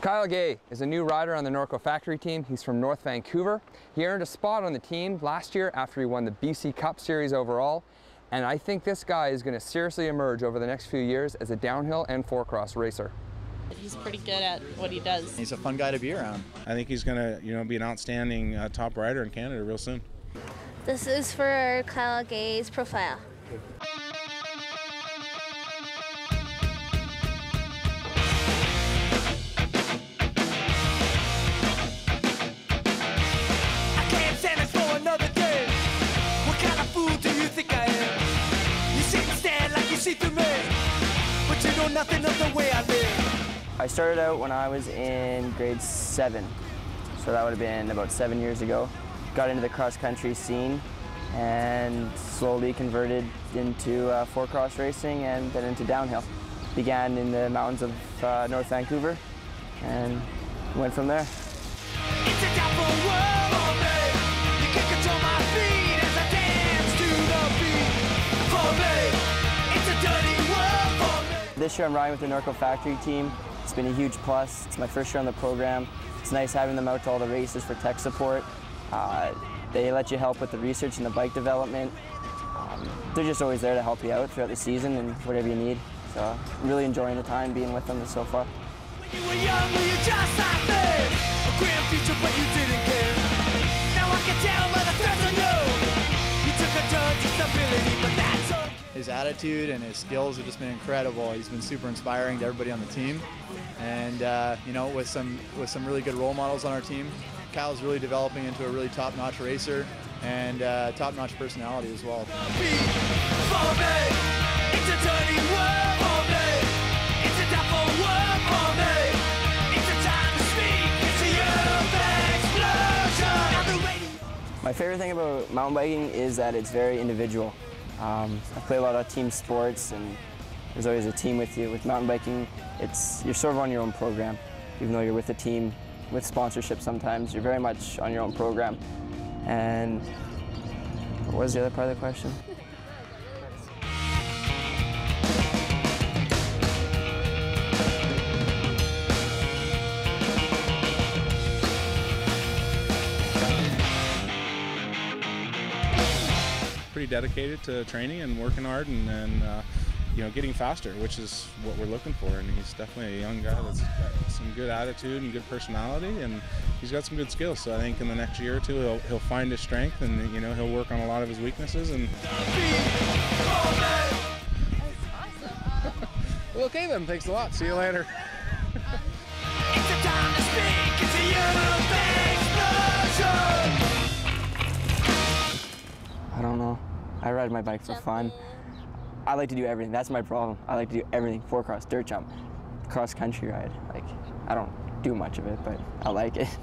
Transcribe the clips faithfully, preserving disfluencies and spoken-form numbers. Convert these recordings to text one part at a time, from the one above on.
Kyle Guay is a new rider on the Norco Factory team. He's from North Vancouver. He earned a spot on the team last year after he won the B C Cup Series overall. And I think this guy is going to seriously emerge over the next few years as a downhill and four-cross racer. He's pretty good at what he does. He's a fun guy to be around. I think he's going to, you know, be an outstanding uh, top rider in Canada real soon. This is for Kyle Guay's profile. Nothing of the way I live. I started out when I was in grade seven, so that would have been about seven years ago. Got into the cross-country scene and slowly converted into uh, four-cross racing and then into downhill. Began in the mountains of uh, North Vancouver and went from there. It's a downfall world for me. You can't control my feet as I dance to the beat. For me, it's a dirty world for me. This year I'm riding with the Norco Factory team. It's been a huge plus. It's my first year on the program. It's nice having them out to all the races for tech support. Uh, they let you help with the research and the bike development. Um, they're just always there to help you out throughout the season and whatever you need. So I'm really enjoying the time being with them so far. You were young, were you just like me? A grand future, but you didn't care. Now I can tell by the threats on you. You took a turn to stability, but that's okay. His attitude and his skills have just been incredible. He's been super inspiring to everybody on the team, and uh, you know, with some with some really good role models on our team. Kyle's really developing into a really top-notch racer and uh, top-notch personality as well. My favorite thing about mountain biking is that it's very individual. Um, I play a lot of team sports and there's always a team with you. With mountain biking, it's, you're sort of on your own program. Even though you're with a team, with sponsorship sometimes, you're very much on your own program. And what was the other part of the question? Pretty dedicated to training and working hard and, and uh, you know, getting faster, which is what we're looking for. And he's definitely a young guy that's got some good attitude and good personality, and he's got some good skills. So I think in the next year or two, he'll he'll find his strength, and you know, he'll work on a lot of his weaknesses. And well, okay then. Thanks a lot. See you later. It's a time to speak. It's a youth explosion. I don't know. I ride my bike for fun. I like to do everything. That's my problem. I like to do everything. Four-cross, dirt jump, cross-country ride. Like, I don't do much of it, but I like it.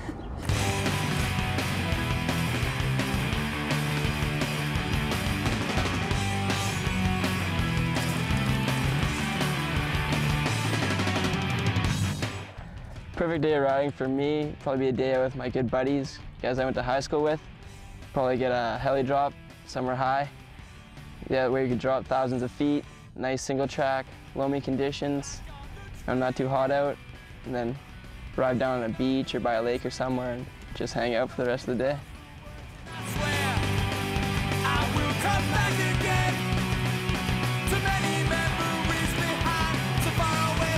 Perfect day of riding for me, probably be a day out with my good buddies, guys I went to high school with. Probably get a heli drop somewhere high. Yeah, where you could drop thousands of feet, nice single track, loamy conditions, I'm not too hot out, and then ride down on a beach or by a lake or somewhere and just hang out for the rest of the day. I swear I will come back again. Too many memories behind, so far away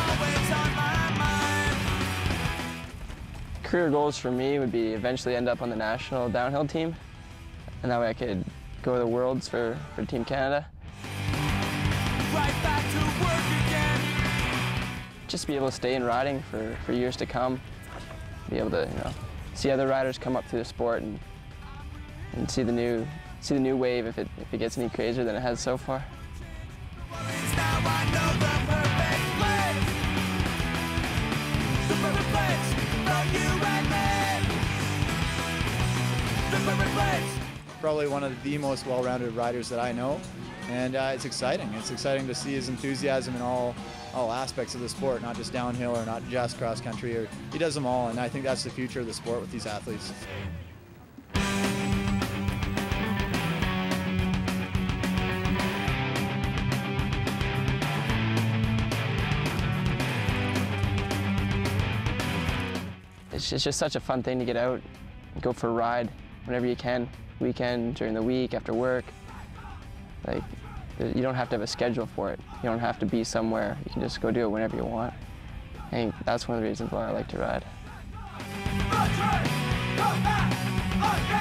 but always on my mind. Career goals for me would be eventually end up on the national downhill team, and that way I could go to the Worlds for, for Team Canada. Right back to work again. Just be able to stay in riding for, for years to come. Be able to, you know, see other riders come up through the sport and, and see the new see the new wave if it if it gets any crazier than it has so far. Now I know the perfect place. The perfect place for you and me. The perfect place. Probably one of the most well-rounded riders that I know, and uh, it's exciting. It's exciting to see his enthusiasm in all all aspects of the sport, not just downhill or not just cross-country. Or he does them all, and I think that's the future of the sport with these athletes. it's, it's just such a fun thing to get out, go for a ride whenever you can, weekend, during the week, after work. Like, you don't have to have a schedule for it. You don't have to be somewhere. You can just go do it whenever you want. I think that's one of the reasons why I like to ride.